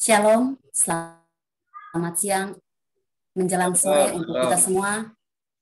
Shalom, selamat siang, menjelang sore untuk kita semua.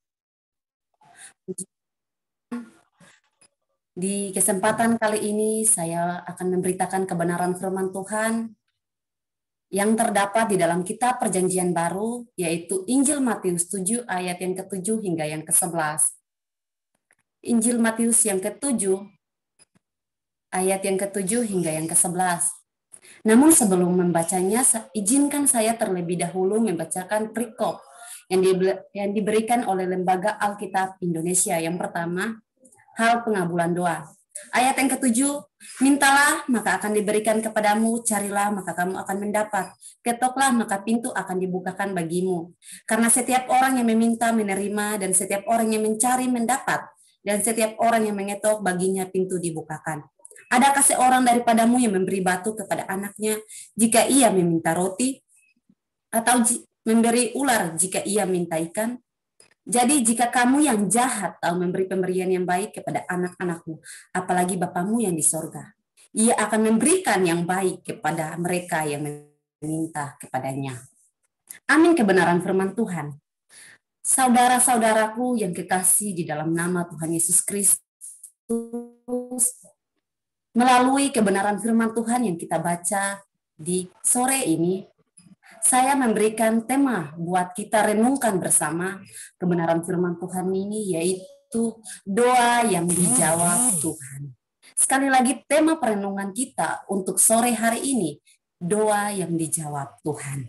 Di kesempatan kali ini saya akan memberitakan kebenaran firman Tuhan yang terdapat di dalam kitab Perjanjian Baru, yaitu Injil Matius 7 ayat yang ke-7 hingga yang ke-11. Injil Matius yang ke-7 ayat yang ke-7 hingga yang ke-11. Namun sebelum membacanya, izinkan saya terlebih dahulu membacakan perikop yang diberikan oleh Lembaga Alkitab Indonesia. Yang pertama, hal pengabulan doa. Ayat yang ke-7, mintalah maka akan diberikan kepadamu, carilah maka kamu akan mendapat, ketoklah maka pintu akan dibukakan bagimu. Karena setiap orang yang meminta menerima, dan setiap orang yang mencari mendapat, dan setiap orang yang mengetok baginya pintu dibukakan. Adakah seorang daripadamu yang memberi batu kepada anaknya jika ia meminta roti? Atau memberi ular jika ia minta ikan? Jadi jika kamu yang jahat tahu memberi pemberian yang baik kepada anak-anakmu, apalagi Bapamu yang di sorga, ia akan memberikan yang baik kepada mereka yang meminta kepadanya. Amin, kebenaran firman Tuhan. Saudara-saudaraku yang kekasih di dalam nama Tuhan Yesus Kristus, melalui kebenaran firman Tuhan yang kita baca di sore ini, saya memberikan tema buat kita renungkan bersama kebenaran firman Tuhan ini, yaitu doa yang dijawab Tuhan. Sekali lagi, tema perenungan kita untuk sore hari ini, doa yang dijawab Tuhan.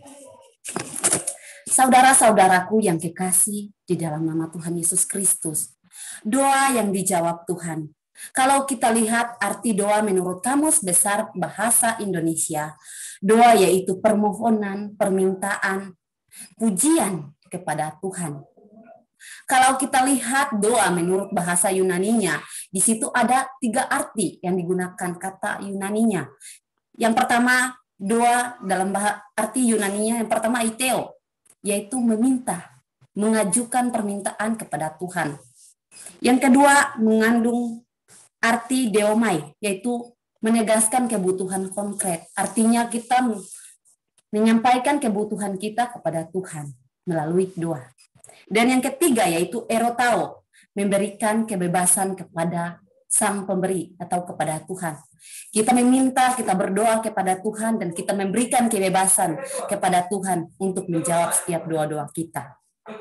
Saudara-saudaraku yang kekasih di dalam nama Tuhan Yesus Kristus, doa yang dijawab Tuhan. Kalau kita lihat arti doa menurut Kamus Besar Bahasa Indonesia, doa yaitu permohonan, permintaan, pujian kepada Tuhan. Kalau kita lihat doa menurut bahasa Yunaninya, di situ ada 3 arti yang digunakan kata Yunaninya. Yang pertama, doa dalam arti Yunaninya, yang pertama iteo, yaitu meminta, mengajukan permintaan kepada Tuhan. Yang kedua, mengandung arti deomai, yaitu menegaskan kebutuhan konkret. Artinya kita menyampaikan kebutuhan kita kepada Tuhan melalui doa. Dan yang ketiga yaitu erotao, memberikan kebebasan kepada Sang Pemberi atau kepada Tuhan. Kita meminta, kita berdoa kepada Tuhan, dan kita memberikan kebebasan kepada Tuhan untuk menjawab setiap doa-doa kita.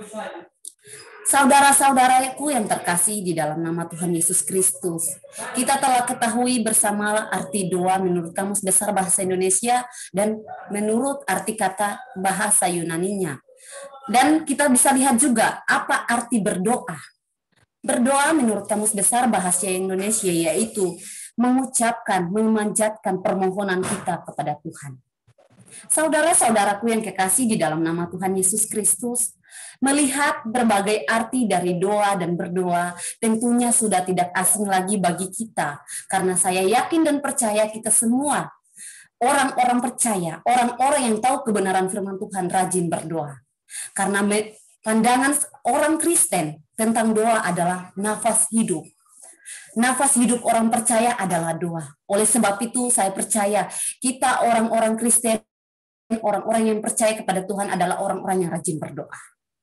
Saudara-saudaraku yang terkasih di dalam nama Tuhan Yesus Kristus, kita telah ketahui bersama arti doa menurut Kamus Besar Bahasa Indonesia dan menurut arti kata bahasa Yunaninya. Dan kita bisa lihat juga apa arti berdoa. Berdoa menurut Kamus Besar Bahasa Indonesia yaitu mengucapkan, memanjatkan permohonan kita kepada Tuhan. Saudara-saudaraku yang kekasih di dalam nama Tuhan Yesus Kristus, melihat berbagai arti dari doa dan berdoa tentunya sudah tidak asing lagi bagi kita, karena saya yakin dan percaya kita semua orang-orang percaya, orang-orang yang tahu kebenaran firman Tuhan rajin berdoa. Karena pandangan orang Kristen tentang doa adalah nafas hidup. Nafas hidup orang percaya adalah doa. Oleh sebab itu saya percaya kita orang-orang Kristen, orang-orang yang percaya kepada Tuhan adalah orang-orang yang rajin berdoa.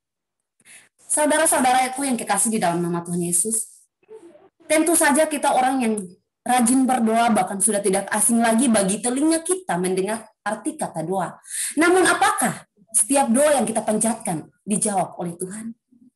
Saudara-saudaraku yang kekasih di dalam nama Tuhan Yesus, tentu saja kita orang yang rajin berdoa, bahkan sudah tidak asing lagi bagi telinga kita mendengar arti kata doa. Namun apakah setiap doa yang kita panjatkan dijawab oleh Tuhan?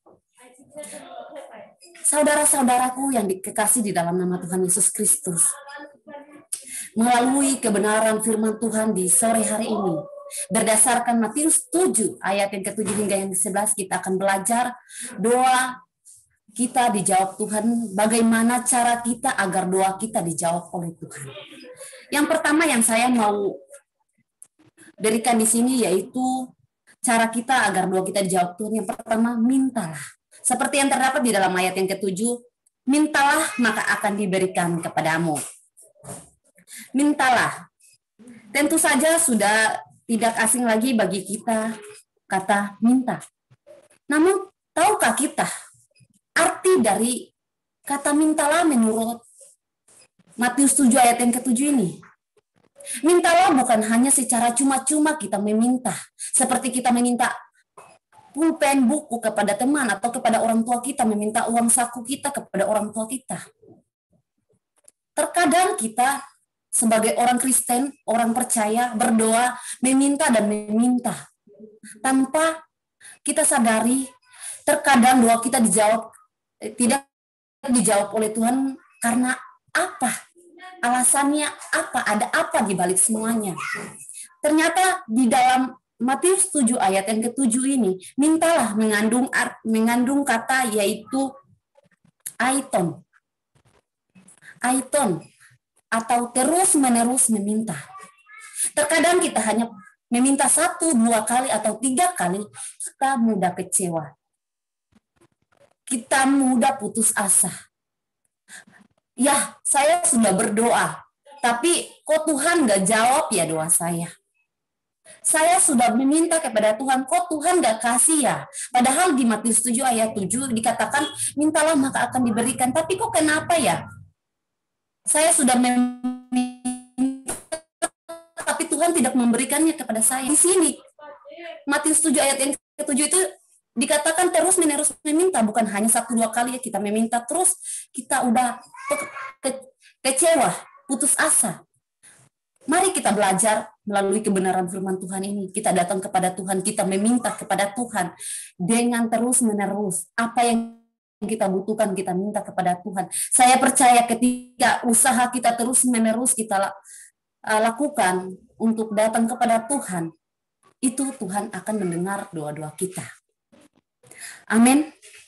Saudara-saudaraku yang dikasih di dalam nama Tuhan Yesus Kristus, melalui kebenaran firman Tuhan di sore hari ini, berdasarkan Matius 7 ayat yang ke-7 hingga yang ke-11, kita akan belajar doa kita dijawab Tuhan, bagaimana cara kita agar doa kita dijawab oleh Tuhan. Yang pertama yang saya mau berikan di sini yaitu cara kita agar doa kita dijawab Tuhan. Yang pertama, mintalah. Seperti yang terdapat di dalam ayat yang ke-7, mintalah maka akan diberikan kepadamu. Mintalah. Tentu saja sudah tidak asing lagi bagi kita kata minta. Namun, tahukah kita arti dari kata mintalah menurut Matius 7 ayat yang ke-7 ini? Mintalah bukan hanya secara cuma-cuma kita meminta, seperti kita meminta pulpen, buku kepada teman atau kepada orang tua kita, meminta uang saku kita kepada orang tua kita. Terkadang kita sebagai orang Kristen, orang percaya, berdoa, meminta dan meminta. Tanpa kita sadari, terkadang doa kita tidak dijawab oleh Tuhan karena apa? Alasannya apa? Ada apa di balik semuanya? Ternyata di dalam Matius 7 ayat yang ke-7 ini, mintalah mengandung kata yaitu aiton. Aiton atau terus-menerus meminta. Terkadang kita hanya meminta 1, 2 kali atau 3 kali, kita mudah kecewa. Kita mudah putus asa. Ya, saya sudah berdoa, tapi kok Tuhan gak jawab ya doa saya? Saya sudah meminta kepada Tuhan, kok Tuhan gak kasih ya? Padahal di Matius 7 ayat 7 dikatakan, mintalah maka akan diberikan. Tapi kok kenapa ya? Saya sudah meminta, tapi Tuhan tidak memberikannya kepada saya. Di sini, Matius 7 ayat yang ke-7 itu dikatakan terus menerus meminta, bukan hanya 1-2 kali ya kita meminta, terus kita udah kecewa, putus asa. Mari kita belajar melalui kebenaran firman Tuhan ini. Kita datang kepada Tuhan, kita meminta kepada Tuhan dengan terus menerus. Apa yang kita butuhkan, kita minta kepada Tuhan. Saya percaya ketika usaha kita terus menerus kita lakukan untuk datang kepada Tuhan, itu Tuhan akan mendengar doa-doa kita. Amin.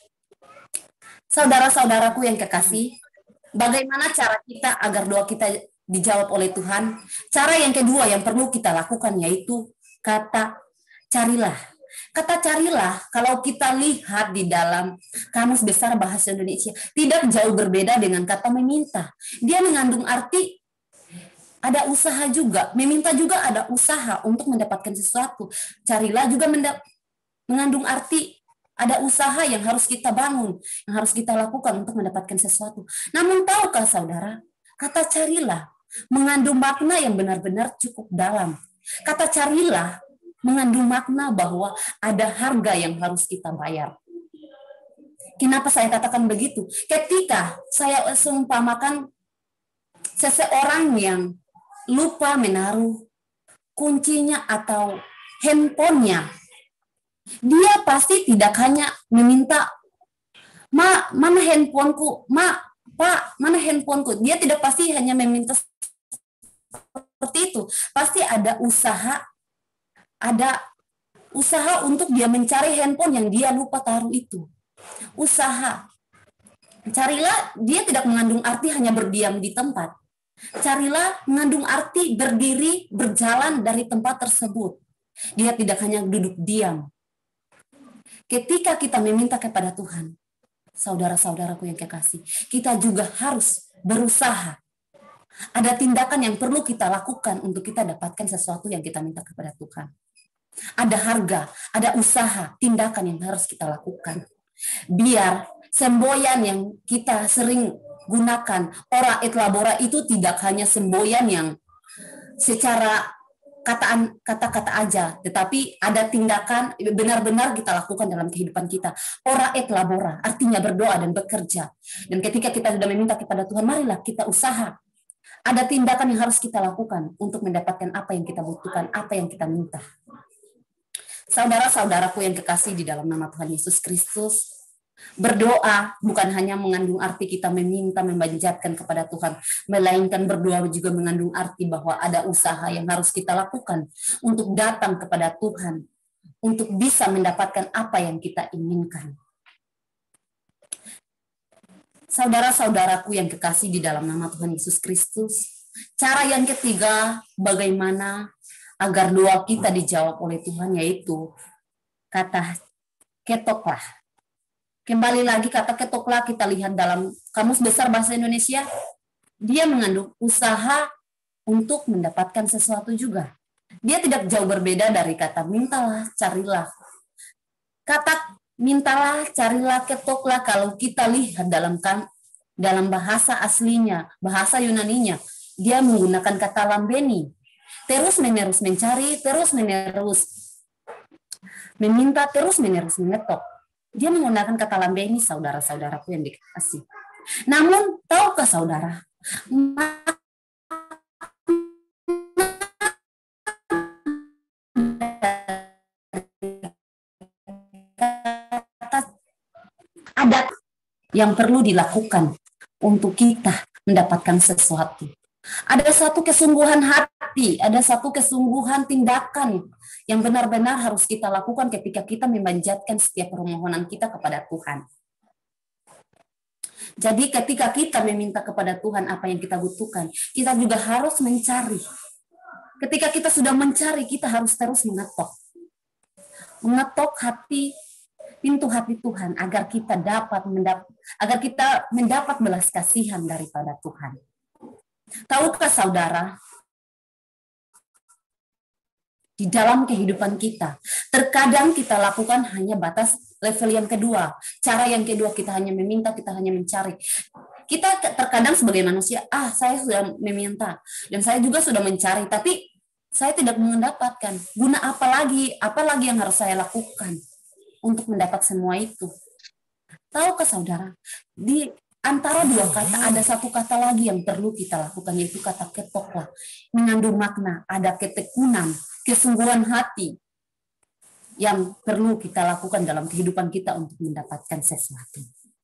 Saudara-saudaraku yang kekasih, bagaimana cara kita agar doa kita dijawab oleh Tuhan? Cara yang kedua yang perlu kita lakukan yaitu kata carilah. Kata carilah, kalau kita lihat di dalam Kamus Besar Bahasa Indonesia, tidak jauh berbeda dengan kata meminta. Dia mengandung arti ada usaha juga, meminta juga ada usaha untuk mendapatkan sesuatu. Carilah juga mengandung arti ada usaha yang harus kita bangun, yang harus kita lakukan untuk mendapatkan sesuatu. Namun tahukah saudara, kata carilah mengandung makna yang benar-benar cukup dalam. Kata carilah mengandung makna bahwa ada harga yang harus kita bayar. Kenapa saya katakan begitu? Ketika saya seumpamakan seseorang yang lupa menaruh kuncinya atau handphonenya, dia pasti tidak hanya meminta, "Ma, mana handphoneku? Ma, Pak, mana handphoneku?" Dia tidak pasti hanya meminta seperti itu. Pasti ada usaha untuk dia mencari handphone yang dia lupa taruh itu. Usaha. Carilah, dia tidak mengandung arti hanya berdiam di tempat. Carilah mengandung arti berdiri, berjalan dari tempat tersebut. Dia tidak hanya duduk diam. Ketika kita meminta kepada Tuhan, saudara-saudaraku yang kekasih, kita juga harus berusaha. Ada tindakan yang perlu kita lakukan untuk kita dapatkan sesuatu yang kita minta kepada Tuhan. Ada harga, ada usaha, tindakan yang harus kita lakukan. Biar semboyan yang kita sering gunakan, ora et labora, itu tidak hanya semboyan yang secara kata-kata aja, tetapi ada tindakan benar-benar kita lakukan dalam kehidupan kita. Ora et labora, artinya berdoa dan bekerja. Dan ketika kita sudah meminta kepada Tuhan, marilah kita usaha. Ada tindakan yang harus kita lakukan untuk mendapatkan apa yang kita butuhkan, apa yang kita minta. Saudara-saudaraku yang kekasih di dalam nama Tuhan Yesus Kristus, berdoa bukan hanya mengandung arti kita meminta, memanjatkan kepada Tuhan, melainkan berdoa juga mengandung arti bahwa ada usaha yang harus kita lakukan untuk datang kepada Tuhan, untuk bisa mendapatkan apa yang kita inginkan. Saudara-saudaraku yang kekasih di dalam nama Tuhan Yesus Kristus, cara yang ketiga bagaimana agar doa kita dijawab oleh Tuhan yaitu kata ketoklah. Kembali lagi kata ketoklah kita lihat dalam Kamus Besar Bahasa Indonesia, dia mengandung usaha untuk mendapatkan sesuatu juga. Dia tidak jauh berbeda dari kata mintalah, carilah. Kata mintalah, carilah, ketoklah kalau kita lihat dalam bahasa aslinya, bahasa Yunaninya, dia menggunakan kata lambeni. terus-menerus mencari, terus-menerus meminta, terus-menerus mengetok. Dia menggunakan kata lambe ini, saudara-saudaraku yang dikasih. Namun, tahukah saudara, ada yang perlu dilakukan untuk kita mendapatkan sesuatu. Ada satu kesungguhan hati, ada satu kesungguhan tindakan yang benar-benar harus kita lakukan ketika kita memanjatkan setiap permohonan kita kepada Tuhan. Jadi ketika kita meminta kepada Tuhan apa yang kita butuhkan, kita juga harus mencari. Ketika kita sudah mencari, kita harus terus mengetok. Mengetok hati, pintu hati Tuhan agar kita mendapat belas kasihan daripada Tuhan. Tahukah saudara, di dalam kehidupan kita, terkadang kita lakukan hanya batas level yang kedua. Cara yang kedua, kita hanya meminta, kita hanya mencari. Kita terkadang sebagai manusia, saya sudah meminta, dan saya juga sudah mencari, tapi saya tidak mendapatkan. Guna apa lagi yang harus saya lakukan untuk mendapat semua itu? Tahukah saudara, di antara dua kata ada satu kata lagi yang perlu kita lakukan, yaitu kata ketoklah. Mengandung makna, ada ketekunan, kesungguhan hati yang perlu kita lakukan dalam kehidupan kita untuk mendapatkan sesuatu.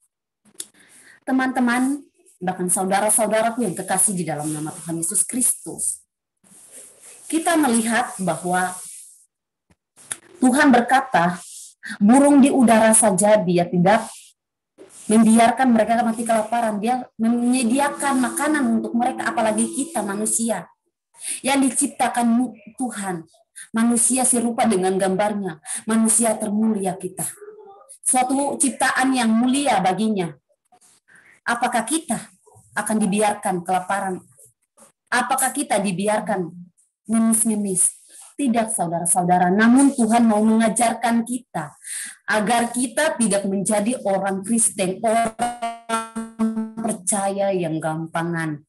Teman-teman, bahkan saudara-saudaraku yang kekasih di dalam nama Tuhan Yesus Kristus, kita melihat bahwa Tuhan berkata, burung di udara saja dia tidak membiarkan mereka mati kelaparan. Dia menyediakan makanan untuk mereka, apalagi kita manusia yang diciptakan Tuhan. Manusia serupa dengan gambarnya, manusia termulia kita. Suatu ciptaan yang mulia baginya. Apakah kita akan dibiarkan kelaparan? Apakah kita dibiarkan ngemis-ngemis? Tidak, saudara-saudara. Namun Tuhan mau mengajarkan kita agar kita tidak menjadi orang Kristen, orang percaya yang gampangan.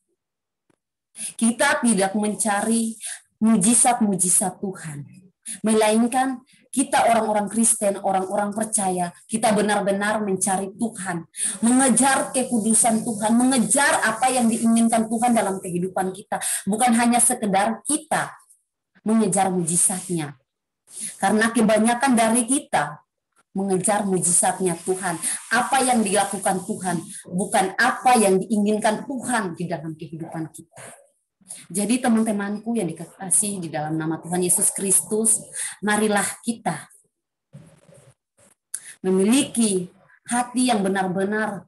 Kita tidak mencari mujizat-mujizat Tuhan, melainkan kita orang-orang Kristen, orang-orang percaya, kita benar-benar mencari Tuhan, mengejar kekudusan Tuhan, mengejar apa yang diinginkan Tuhan dalam kehidupan kita, bukan hanya sekedar kita mengejar mujizatnya. Karena kebanyakan dari kita mengejar mujizatnya Tuhan, apa yang dilakukan Tuhan, bukan apa yang diinginkan Tuhan di dalam kehidupan kita. Jadi teman-temanku yang dikasihi di dalam nama Tuhan Yesus Kristus, marilah kita memiliki hati yang benar-benar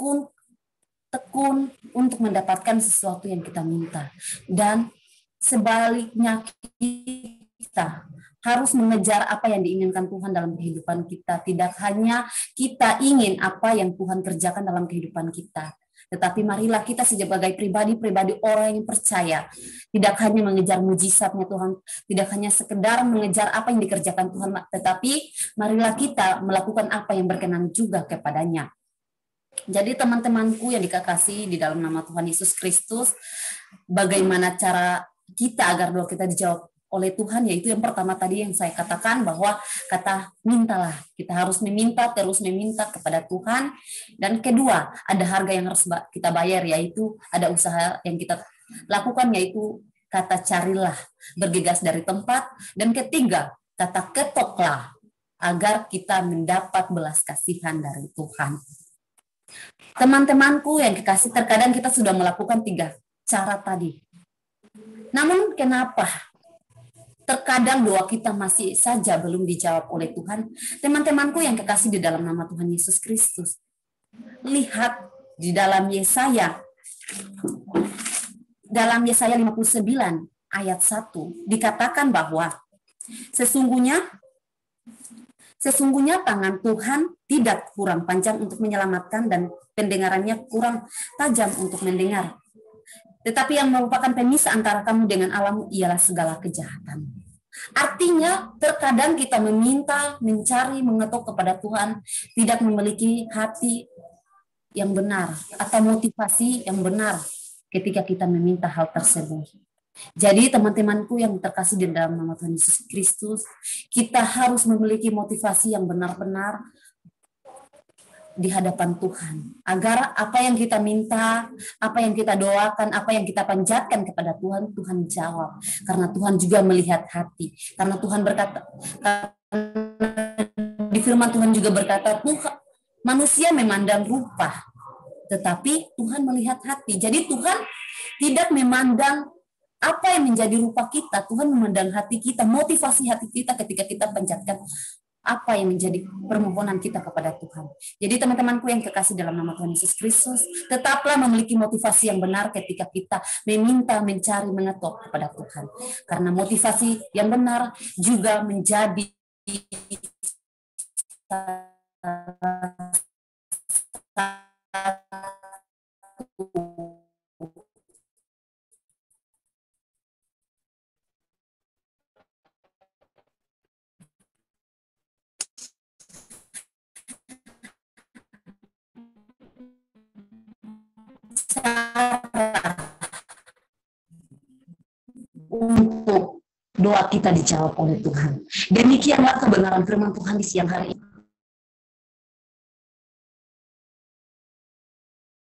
tekun untuk mendapatkan sesuatu yang kita minta. Dan sebaliknya kita harus mengejar apa yang diinginkan Tuhan dalam kehidupan kita. Tidak hanya kita ingin apa yang Tuhan kerjakan dalam kehidupan kita, tetapi marilah kita sebagai pribadi-pribadi orang yang percaya, tidak hanya mengejar mujizatnya Tuhan, tidak hanya sekedar mengejar apa yang dikerjakan Tuhan, tetapi marilah kita melakukan apa yang berkenan juga kepadanya. Jadi teman-temanku yang dikasihi di dalam nama Tuhan Yesus Kristus, bagaimana cara kita agar doa kita dijawab oleh Tuhan, yaitu yang pertama tadi yang saya katakan, bahwa kata mintalah, kita harus meminta, terus meminta kepada Tuhan. Dan kedua, ada harga yang harus kita bayar, yaitu ada usaha yang kita lakukan, yaitu kata carilah, bergegas dari tempat. Dan ketiga, kata ketoklah, agar kita mendapat belas kasihan dari Tuhan. Teman-temanku yang kekasih, terkadang kita sudah melakukan 3 cara tadi. Namun kenapa terkadang doa kita masih saja belum dijawab oleh Tuhan? Teman-temanku yang kekasih di dalam nama Tuhan Yesus Kristus, lihat di dalam Yesaya 59 ayat 1 dikatakan bahwa sesungguhnya tangan Tuhan tidak kurang panjang untuk menyelamatkan dan pendengarannya kurang tajam untuk mendengar. Tetapi yang merupakan pemisah antara kamu dengan Allahmu ialah segala kejahatan. Artinya terkadang kita meminta, mencari, mengetok kepada Tuhan, tidak memiliki hati yang benar atau motivasi yang benar ketika kita meminta hal tersebut. Jadi teman-temanku yang terkasih di dalam nama Tuhan Yesus Kristus, kita harus memiliki motivasi yang benar-benar di hadapan Tuhan. Agar apa yang kita minta, apa yang kita doakan, apa yang kita panjatkan kepada Tuhan, Tuhan jawab. Karena Tuhan juga melihat hati. Karena Tuhan berkata, di firman Tuhan juga berkata, Tuhan, manusia memandang rupa, tetapi Tuhan melihat hati. Jadi Tuhan tidak memandang apa yang menjadi rupa kita, Tuhan memandang hati kita, motivasi hati kita ketika kita panjatkan apa yang menjadi permohonan kita kepada Tuhan. Jadi teman-temanku yang kekasih dalam nama Tuhan Yesus Kristus, tetaplah memiliki motivasi yang benar ketika kita meminta, mencari, mengetok kepada Tuhan. Karena motivasi yang benar juga menjadi untuk doa kita dijawab oleh Tuhan. Demikianlah kebenaran firman Tuhan di siang hari ini.